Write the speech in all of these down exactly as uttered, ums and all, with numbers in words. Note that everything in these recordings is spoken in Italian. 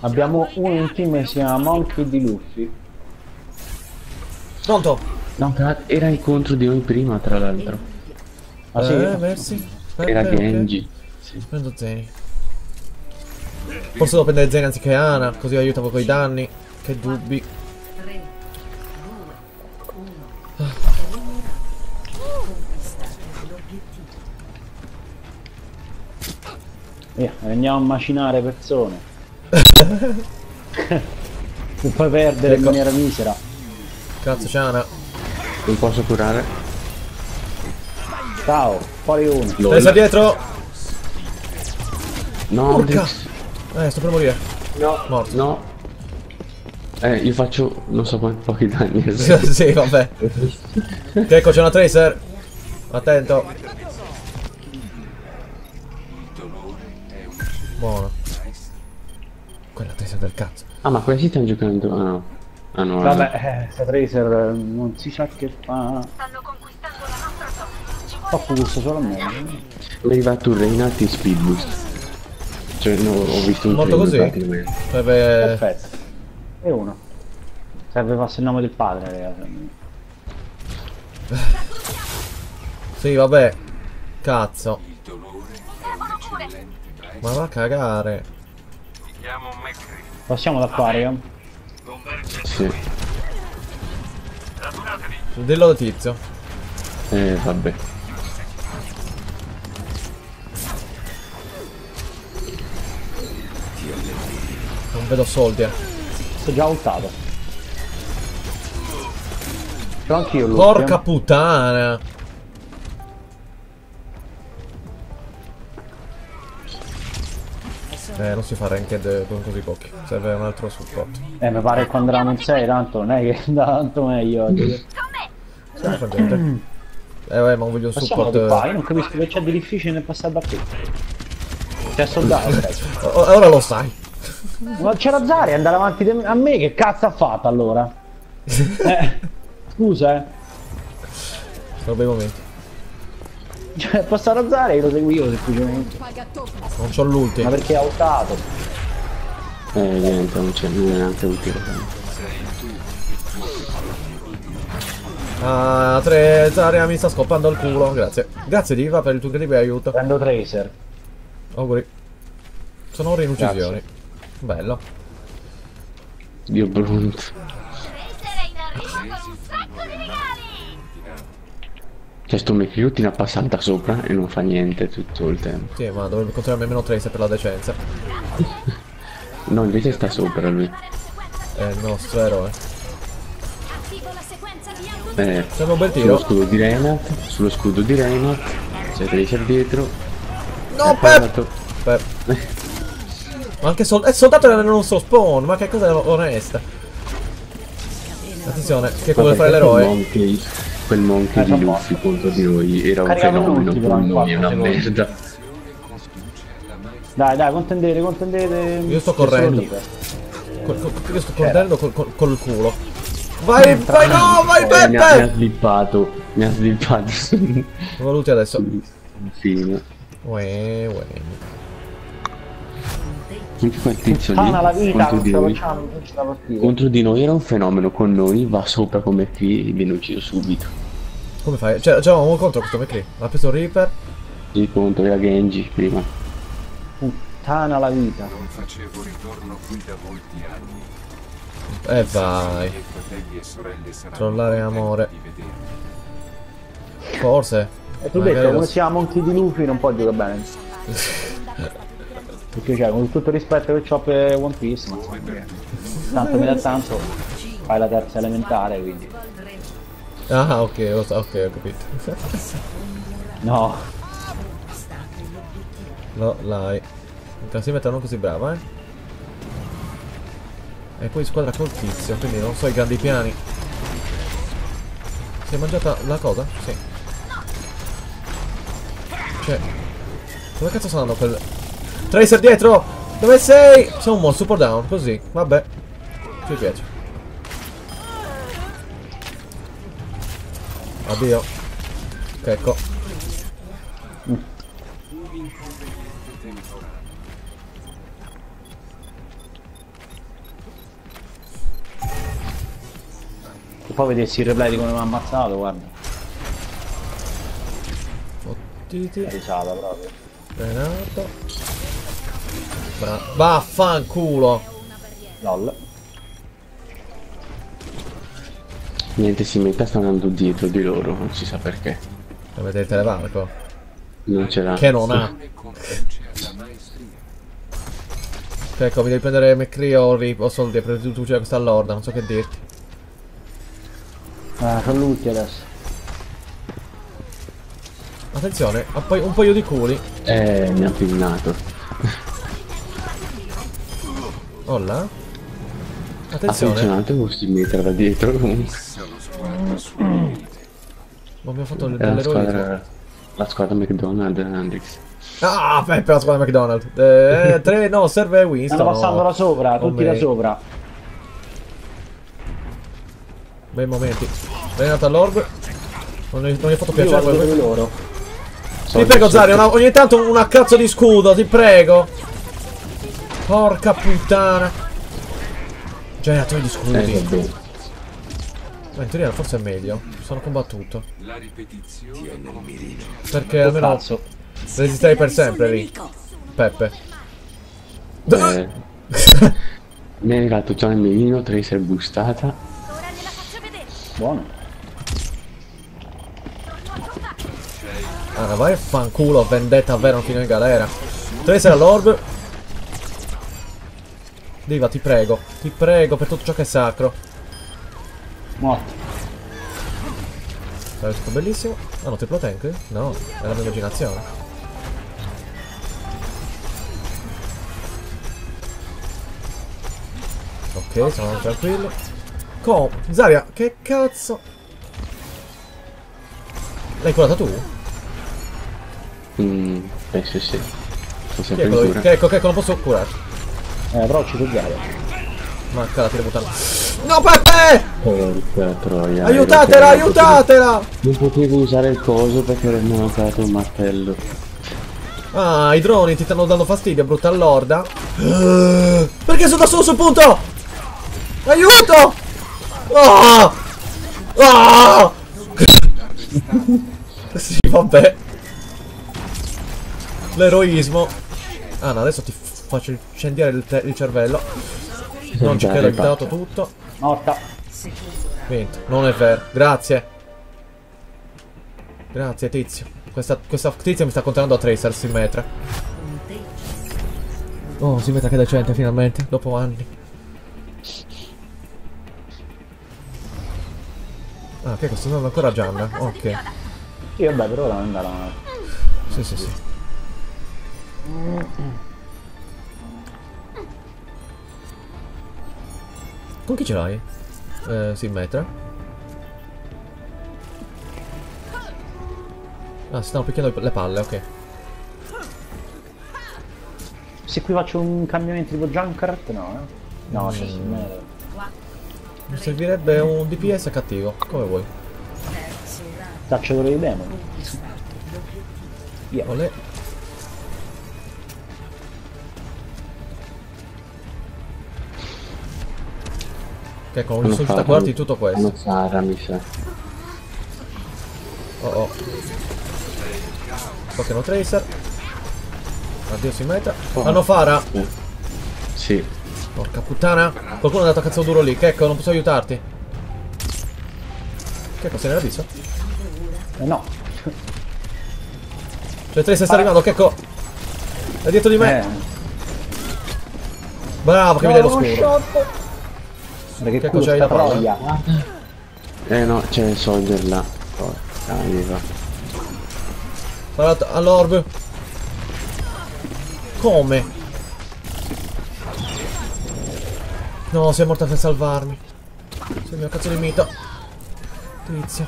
Abbiamo uno in team che si chiama Monkey di Luffy. Pronto? No, tra- era incontro di noi prima, tra l'altro. Ah sì? Eh, merci. Era Peppe, ok. Genji. Sì. Prendo Zeni. Forse devo prendere Zeni anziché Ana, così aiutavo coi danni. Che dubbi. Via, andiamo a macinare persone. Se puoi perdere in Ecco. maniera misera. Cazzo, c'è Ana. Non posso curare? Ciao, fuori uno. Presa dietro. No, Urca. Dex. Eh, sto per morire. No, Morto. no. Eh, io faccio non so quanti pochi danni. Sì, vabbè. Ecco, c'è una Tracer. Attento. Buono. Quella Tracer del cazzo. Ah, ma questi stanno giocando. Ah no. Ah no. Vabbè, eh, sta Tracer eh, non si sa che fa. Stanno conquistando la nostra zona. Ci Fa pulso solo a me. Mi è arrivato un Reinhardt in speed boost. Cioè, no, ho visto un Morto treno così? praticamente. Serve... Perfetto. E uno. Serve fosse il nome del padre, ragazzi. Sì, vabbè. Cazzo. Ma va a cagare. Passiamo d'acquario. Sì. Dillo da tizio. Eh, vabbè. Non vedo soldi. Sto già ultato. Però anch'io lui. Porca puttana. Eh, non si fa ranked con così pochi. Serve un altro supporto. Eh, mi pare che quando eravamo in sei tanto non è che andava tanto meglio oggi. Sì, fa niente. Eh, vabbè, ma non voglio un Passiamo di supporto. qua, io non capisco che c'è di difficile nel passare da qui. C'è soldato, ok. O- Ora lo sai. Ma c'era Zari andare avanti de- a me, che cazzo ha fatto allora? Eh, scusa, eh. Sono bei momenti. Cioè, passare a Zari e lo seguivo semplicemente. Non c'ho l'ulti. Ma perché ha ultato? Eh, niente, non c'è neanche un tiro. Ah, tre Zaria mi sta scoppando il culo. Grazie. Grazie Diva per il tuo incredibile aiuto. Prendo Tracer. Auguri. Sono ore in uccisioni. Bello. Dio pronto. Tracer è in arrivo con un sacco di regali! Cioè, sto McLutin ha passato sopra e non fa niente tutto il tempo. Sì, ma dovrebbe continuare almeno Tracer per la decenza. No, invece sta sopra lui. È il nostro eroe. Attivo la sequenza di auto. Eh, Sembra un bel sullo tiro. scudo di Reinhardt, sullo scudo di Reinhardt, c'è Tracer dietro. No, è Pep! parato. Pep. Ma anche sol è soldato nel nostro spawn, ma che cosa onesta. Attenzione, che vuole fare Quel l'eroe. monkey, quel monkey Eh, di sono Luffy contro di noi era un Caricavo fenomeno tutti, però, con in noi, è una quattro secondi. merda. Dai, dai, contendete, contendete. Io sto Che sono correndo. lì, Col- col- io sto correndo col, col, col culo. Vai, vai, no, vai, Eh, mi, ha, mi ha Peppe! slippato, mi ha slippato sul Valuti adesso. fine. Uè, uè. Anche quel tizio Tana la lì vita, contro non di ce la noi. facciamo, non ce la partita. Contro di noi era un fenomeno, con noi va sopra come qui e viene ucciso subito. Come fai? Cioè, c'eravamo contro questo McCree. Ha preso il Reaper. Sì, contro era Genji prima. Puttana la vita. Non facevo ritorno qui da molti anni. E vai. Fratelli e sorelle saranno Trollare contenti amore. di vedermi. Forse. E tu Magari detto, lo- come si chiama Monkey di Luffy non può giocare bene. Perché cioè, con tutto il rispetto che ho per One Piece, ma insomma, tanto mi dà tanto, fai la terza elementare, quindi. Ah, ok, lo so, ok, ho capito. No, No, dai. Non si mettono così brava, eh. E poi squadra col tizio, quindi non so i grandi piani. Si è mangiata la cosa? Sì. Cioè, dove cazzo sta andando quel... Tracer dietro! Dove sei? Sono un mo' super down, così, vabbè. Ci piace. Addio. Ecco. poi vedessi il replay di come mi ha ammazzato, guarda. Fottiti. È risata proprio. Renato. Bra Vaffanculo. Lol. Niente, si metta sta andando dietro di loro, non si sa perché. Per vedere il televarco. Non ce l'ha. Che non ha. Ecco, mi devi prendere McCree o Rip o soldi per tu c'è questa lorda, non so che dirti. Ah, sono l'ultimo adesso. Attenzione, un paio, un paio di culi. Eh, mi ha pinnato. Oh là. Ha Attenzione. funzionato con si mettere da dietro comunque. Ma abbiamo fatto È la dell'eroismo. squadra, la squadra McDonald's Hendrix. Ah, Peppe, la squadra McDonald's. Eh, tre, no, serve Winston. Stanno passando no. da sopra, Con tutti me. da sopra. Bei momenti. Venuto all'orb. Non gli non gli ho fatto Io piacere guardo quello. di loro. Ti prego, Zario, una- ogni tanto una cazzo di scudo, ti prego. Porca puttana. Generatori di Eh, scudi. vabbè. Ma in teoria forse è meglio. Sono combattuto. La ripetizione nel mirino. Perché Che almeno cazzo. resisterei per sempre lì. Peppe. Eh, mi è arrivato già il mirino, Tracer boostata. Ora gliela faccio vedere. Buono. Ah, vai a fanculo, vendetta vero, fino in galera. Tracer all'orb. Diva, ti prego. Ti prego per tutto ciò che è sacro. Morto. Sarebbe stato bellissimo. Ah, no, triplo tank? No, è la mia immaginazione. Ok, sono tranquillo. Com, Zaria, che cazzo? L'hai curata tu? Mm, penso sì. Sono Chi sempre è in quello? cura. Che ecco, che ecco, non posso curarti. Eh, però ci sono. Ma calati le mutande. No, Peppe! Porca troia. Aiutatela, ero- aiutatela! Non potevo usare il coso perché mi hanno dato un martello. Ah, i droni ti stanno dando fastidio, brutta lorda. Perché sono da solo sul punto? Aiuto! Ah! Ah! Sì, vabbè. L'eroismo. Ah, no, adesso ti f- faccio incendiare il, te- il cervello. Non ci credo, hai dato tutto. Morta. Vinto. Non è vero. Grazie. Grazie, tizio. Questa, questa tizia mi sta contenendo a Tracer, Simmetra. Oh, Simmetra che decente, finalmente. Dopo anni. Ah, che sto andando ancora a Gianna. Ok. Sì, vabbè, per ora non andrà male. Sì, sì, sì. Con chi ce l'hai? Eh, Simmetra? Ah, si stanno picchiando le palle, ok. Se qui faccio un cambiamento tipo Junkrat, no, eh? No, c'è Mm. mm. Mi servirebbe un D P S cattivo, come vuoi. Cacciatore di demoni. Via. Olè. Che con Hanno sono fatto- a guardi tutto questo. Hanno Sara, mi sa. Oh oh. Pokémon Tracer. Addio Simmetra. Hanno Fara. Eh. Sì. Porca puttana. Qualcuno è andato a cazzo duro lì. Checco, non posso aiutarti. Checco, se ne era visto? Eh, no. Cioè Tracer sta arrivando, Checco. È dietro di me. Eh. Bravo, che mi dai lo scuro. Perché Che culo c'hai sta la palla? troia. Eh no, c'è il soldier là. Porca miseria. Parato all'orb. Come? No, sei morta per salvarmi. Sei il mio cazzo di mito. Tizio.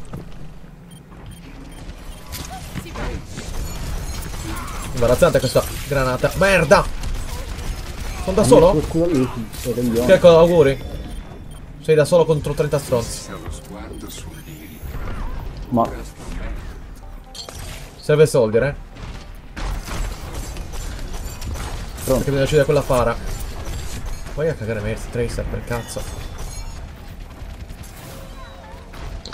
Imbarazzante questa granata. Merda! Sono da solo? Il culo lì, sei coglione. Che ecco, auguri. Sei da solo contro trenta stronzi. Lo sguardo sull'iri. Ma Serve soldier, eh. Pronto. Perché bisogna uccidere quella Fara. Vai a cagare Mercy, Tracer, per cazzo.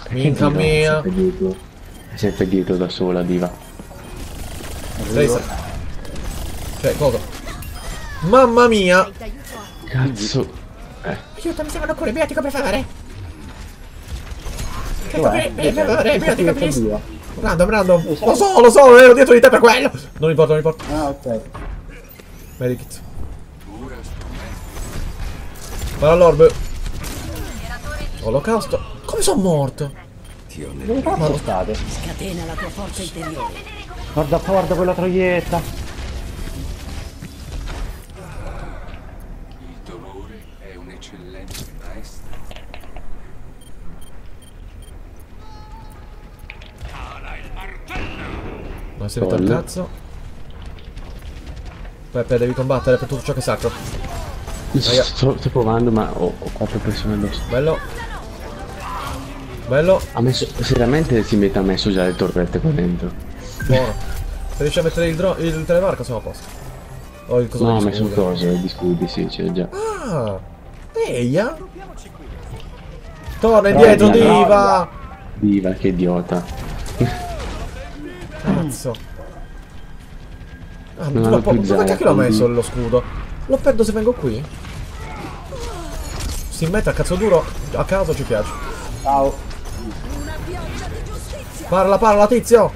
Minchia Diva, mia. È sempre dietro. È sempre dietro da sola, Diva. Tracer. Cioè, cosa? Mamma mia. Cazzo. Eh. Aiuto, mi servono cure, beati come fare. Dov'è? Per favore, beati come Che Diva? Random, random. Lo so, lo so, ero dietro di te per quello. Non importa, non importa. Ah, ok. Medikit. Vai all'orb. Olocausto. Come sono morto? Dove cazzo state? Scatena la tua forza interiore. Guarda, guarda quella troietta. Il dolore è un eccellente maestro. Non si mette al cazzo. Peppe, devi combattere per tutto ciò che è sacro. Raga. Sto, sto provando, ma ho, ho quattro persone addosso. Bello. Bello. Ha messo, seriamente si mette ha messo già le torrette qua dentro. Buono. Se riesci a mettere il, dro il telemarco siamo a posto. O il coso No, ha degli messo un scudi. coso, di scudi, sì, c'è già. Ah. Eia. Torna indietro, Raga, diva. Diva, che idiota. Cazzo. Ah, Non tu hanno la po- più dove zara, cacchio l'ho quindi- messo lo scudo? Lo perdo se vengo qui? Si mette a cazzo duro, a caso ci piace. Ciao. Parla, parla, tizio!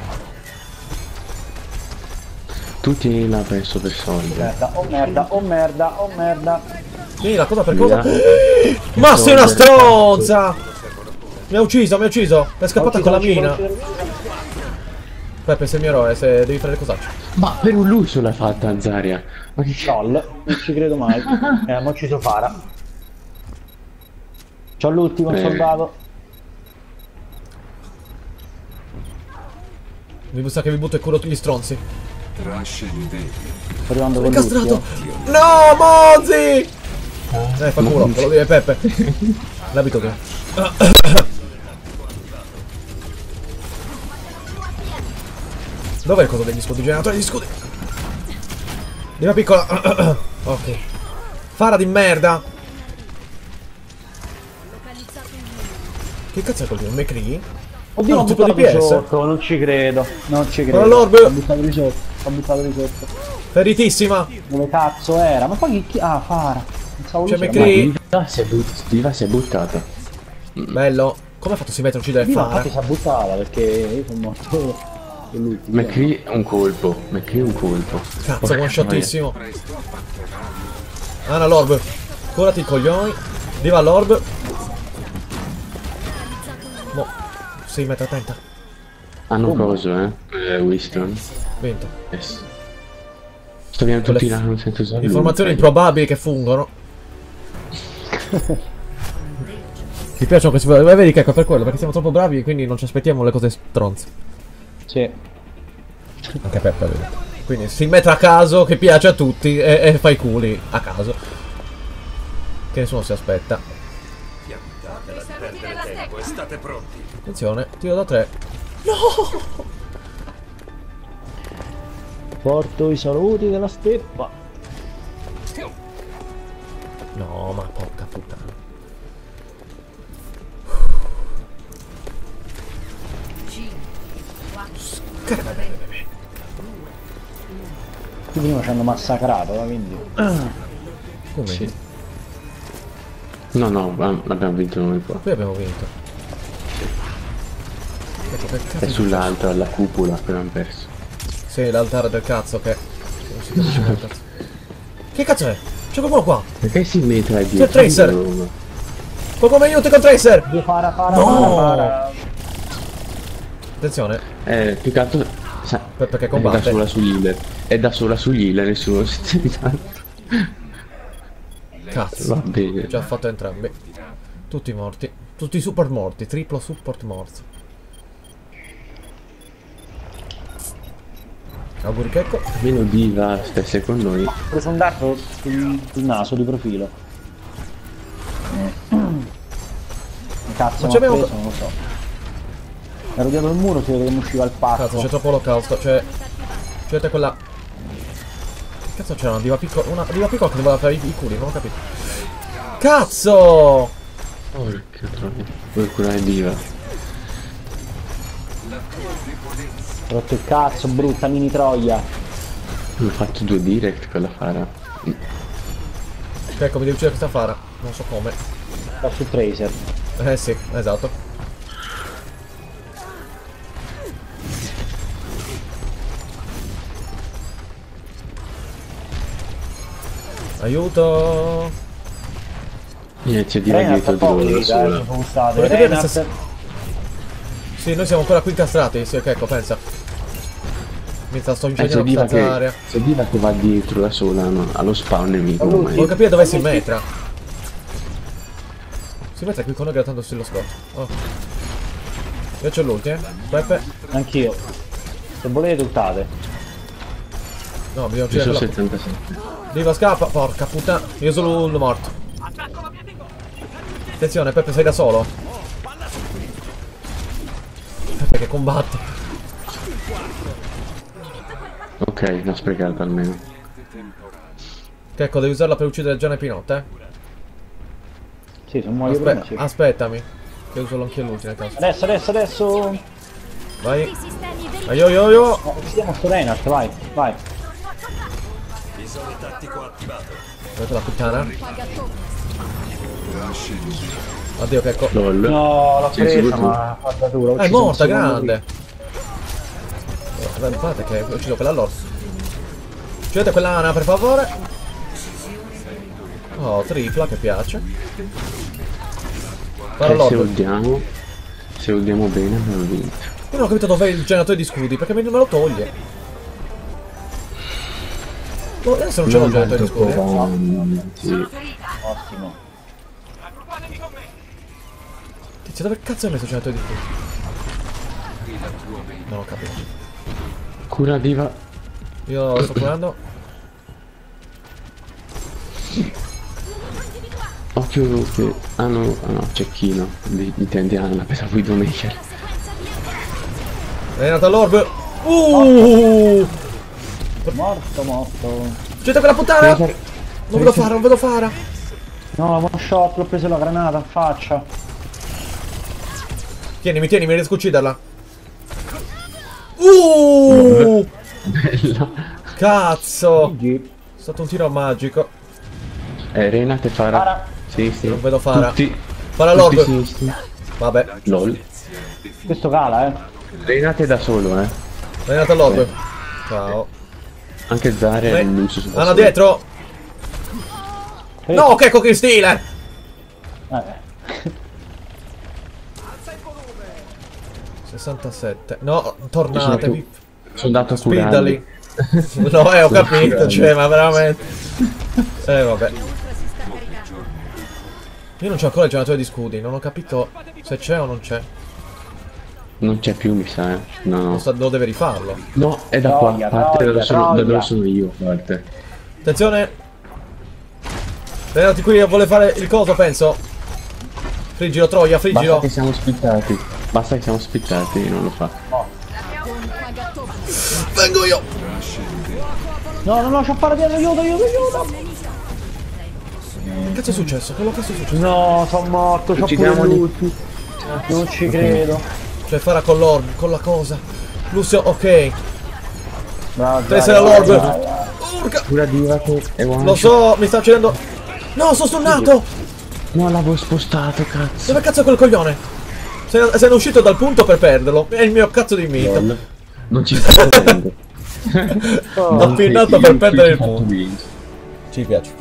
Tutti l'ha preso per soldi. Merda, oh merda, oh merda, oh merda. Mira, cosa per cosa? Via. Ma sei una stronza! Mi ha ucciso, mi ha ucciso! È scappata con la mina! Peppe, sei il mio eroe, se devi fare le cosacce. Ma per un lusso l'ha fatta Zarya. Ma che Lol, non ci credo mai. Eh, mo ci so Fara. C'ho l'ultimo Eh. soldato. Mi sa che vi butto il culo tutti gli stronzi. Trascendete. Sto arrivando con Incastrato! l'ultimo. No, Mozzi! Eh, fa culo, ve lo dire Peppe. L'abitudine. Dov'è il coso degli scudi? Generatore degli scudi! Diva piccola! Ok. Fara di merda! Che cazzo è quel un McCree? Oddio, Ah, ho un tipo di buttato di P S? sotto, non ci credo. Non ci credo. Guarda l'orb! Ho buttato di sotto, ho buttato di sotto. Feritissima! Dove cazzo era? Ma poi chi... chi- Ah, Fara. Pensavo C'è lui McCree. Diva si è, but- Diva si è buttata. Bello! Come ha fatto si mette a uccidere Diva, Fara? infatti si è buttata perché io sono morto dell'ultimo. McCree un colpo. McCree un colpo. Cazzo, one shotissimo! Ana l'orb! Curati i coglioni! Diva all'orb! Mo! sei metri attenta! Hanno coso, eh? eh Winston. Vinto! Yes. Sto via tutti là, non sento usare. Informazioni improbabili che fungono. Ti piacciono questi... Vedi che ecco per quello, perché siamo troppo bravi e quindi non ci aspettiamo le cose stronze. Sì. Anche Peppe, vedi. Quindi si mette a caso che piace a tutti e, e fa i culi a caso. Che nessuno si aspetta. Attenzione, tiro da tre. Porto i saluti della steppa. No, ma porca puttana. Qui prima ci hanno massacrato, ma quindi... Come? Sì. No, no, ma- abbiamo vinto noi qua. Qui abbiamo vinto. Ecco, che cazzo È di- sull'alto, alla cupola, che abbiamo perso. Sì, l'altare del cazzo che... Non si capisce mai il cazzo. Che cazzo è? C'è qualcuno qua! Perché si mette a C'è dietro? il Tracer! Qualcuno mi aiuti con Tracer! Dio, Fara, Fara, No! Fara, Fara. Attenzione, Eh, più che altro... sa- per- perché È da combatte. sola sugli healer. È da sola sugli healer, nessuno si sta evitando. Cazzo. Va bene. Già fatto entrambi. Tutti morti. Tutti super morti. Triplo support morto. Auguri Checco. Almeno Diva stesse con noi. Ho preso un dardo sul, sul naso di profilo. Cazzo, Ma ma ci abbiamo- preso, non lo so. Ero dietro il muro, si vede che mi usciva il pacco. Cazzo, c'è troppo olocausto. C'è... C'è quella... Che cazzo c'era? Una diva piccola... Una diva piccola che doveva fare i, i culi, non ho capito. Cazzo! Porca troia. Vuoi curare Diva? Rotto il cazzo, brutta mini troia. Ho fatto due direct con la Fara. Ecco, mi devi uccidere questa Fara. Non so come. Sta su Tracer. Eh sì, esatto. Aiuto! Niente, c'è di là Reinhardt dietro fa poco di di loro vita, eh, sola. sono state. Volete vedere Reinhardt- se... Sì, noi siamo ancora qui incastrati, sì, ok, ecco, pensa. Mi sta sto Eh, c'è incendiando Diva questa che, area. c'è Diva che va dietro da sola, no? Allo spawn nemico. Allora, ormai. Voglio capire dove si metra. Si metra qui con noi grattando sullo scotch. Oh. Io c'ho l'ulti, eh. Peppe. Anch'io. Se volete ultate. No, bisogna Ci sono uccidere quella. settantasette. Diva scappa, porca puttana. Io sono uno morto. Attenzione, Peppe, sei da solo. Peppe che combatte. Ok, l'ho sprecata almeno. Ecco, devi usarla per uccidere Gianna e Pinot, eh. Sì, sono muoio Aspe prima, sì. aspettami. Che uso anch'io l'ultimo nel caso. Adesso, adesso, adesso. Vai. I sistemi del Aio, io, io. No, uccidiamo sto Reinhardt, vai, vai. Vedete la puttana? Trascendi. Addio, che ecco. LOL. No, l'ho Sì, presa, sicuro tu. ma guarda tu, l'ho È ucciso un morta, secondo grande. Vabbè, guardate che ho ucciso quella lord. Uccidete quell'ana, per favore. Oh, tripla, che piace. Guarda Eh, se lord. ultiamo, se ultiamo bene abbiamo vinto. Io non ho capito dov'è il generatore di scudi, perché me me lo toglie. Oh, adesso non c'è un generatore di scudi. Sì. prima. Ottimo. Tizio, dove cazzo hai messo il generatore di scudi? Non ho capito. Cura Diva. Io sto curando. Occhio che... Ah no, ah no, cecchino. Di- Intendi Anna, pensavo i Domaker. È nata l'orb. Uh! Morto, morto. Uccidete quella puttana! Non vedo fara, non vedo fara. No, one shot, l'ho preso la granata in faccia. Tienimi, tienimi, riesco a ucciderla. Uh! Bella. Cazzo! G. È stato un tiro magico. Eh, Renate Fara. Fara. Sì, sì. Non vedo Fara. Tutti, Fara tutti l'orb. sinistri. Vabbè. LOL. Questo cala, eh. Renate da solo, eh. È nata l'orb. Ciao. Anche Zare Beh, è luce su Anna dietro. No, che che stile! Eh. sessantasette. No, tornatevi. Sono andato a curarli. Spidali. No, eh, ho capito, cioè, ma veramente. Eh, vabbè. Io non c'ho ancora il generatore di scudi, non ho capito se c'è o non c'è. Non c'è più, mi sa, eh. No, Lo, no. sta- lo deve rifarlo. No, è da Troia, qua. Parte da troia, dove sono, da troia. dove sono io, parte. Attenzione. Venati qui a voler fare il coso, penso. Friggilo, Troia, Basta friggilo. che siamo spittati. Basta che siamo spittati, non lo fa. Vengo io. No, no, no, c'ho fare dietro, aiuto, aiuto, aiuto. Che cazzo è successo? Che cazzo è successo? No, sono morto, c'ho pure Uccidiamoli. l'ulti. Non ci credo. Cioè, farà con l'orb, con la cosa. Lucio, ok. Bravo, Deve essere l'orb. Urca. Cura Diva che è one Lo so, mi sta uccidendo. No, sono stunnato. No, l'avevo spostato, cazzo. Dove cazzo è quel coglione? Se, se ne è uscito dal punto per perderlo. È il mio cazzo di mito. LOL. Non ci sta vedendo. Ho pinnato per perdere il punto. Ci piace.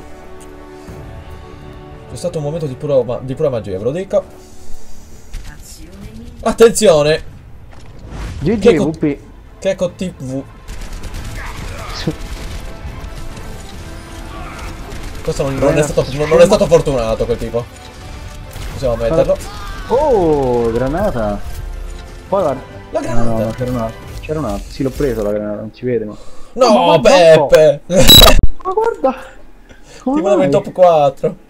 C'è stato un momento di pura, ma- di pura magia, ve lo dico. Attenzione! G Che G, co- V P. Keko T V. Questo non, non, è stato, non, non è stato fortunato quel tipo. Possiamo metterlo. Oh, granata. Poi guarda. La No, no, granata! no, c'era un altro. C'era un altro. Sì, l'ho preso la granata, non si vede, ma. No, ma guarda un po'. Peppe! Ma guarda. Ti Come volevo in mai? top quattro.